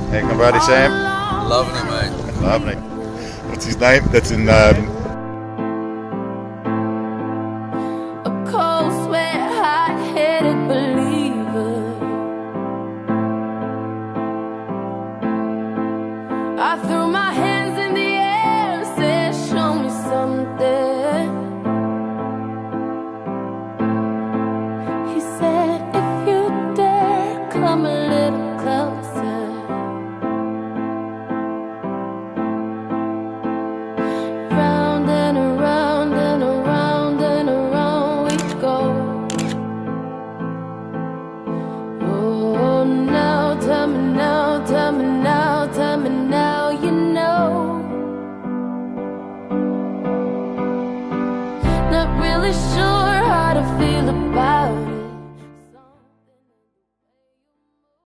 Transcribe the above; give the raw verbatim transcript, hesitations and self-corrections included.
Hey, come buddy, Sam. Loving it, mate. Loving it. What's his name? That's in um, a cold sweat, hot-headed believer. I threw my hands in the air and said, show me something. He said, if you dare, come a little closer. Round and around and around and around we go. Oh, now, tell me now, tell me now, tell me now, you know. Not really sure how to feel about